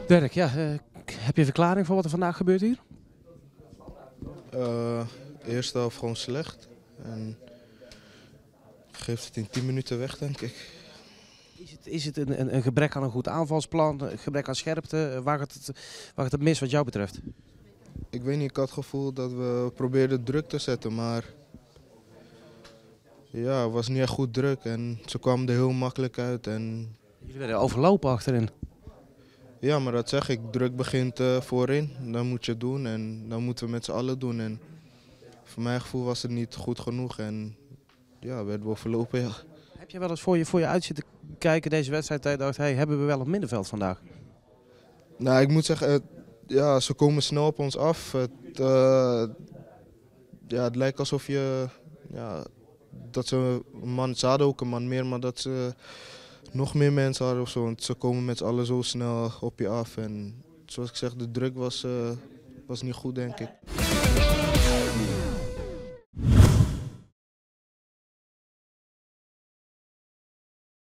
Dirk, ja, heb je een verklaring voor wat er vandaag gebeurt hier? Eerste helft gewoon slecht. En geeft het in 10 minuten weg, denk ik. Is het een gebrek aan een goed aanvalsplan, een gebrek aan scherpte? Waar gaat het mis wat jou betreft? Ik weet niet, ik had het gevoel dat we probeerden druk te zetten, maar ja, het was niet echt goed druk en ze kwamen er heel makkelijk uit. En Jullie werden overlopen achterin. ja, maar dat zeg ik, druk begint voorin, dan moet je het doen en dan moeten we met z'n allen doen. En voor mijn gevoel was het niet goed genoeg en ja, werden we overlopen, ja. Heb je wel eens voor je uit zitten kijken deze wedstrijd en dacht, hey, hebben we wel een middenveld vandaag? Nou, ik moet zeggen, ja, ze komen snel op ons af. Ja, het lijkt alsof dat ze een man, ze hadden ook een man meer, maar dat ze nog meer mensen hadden of zo. Want ze komen met z'n allen zo snel op je af. En zoals ik zeg, de druk was niet goed, denk ik.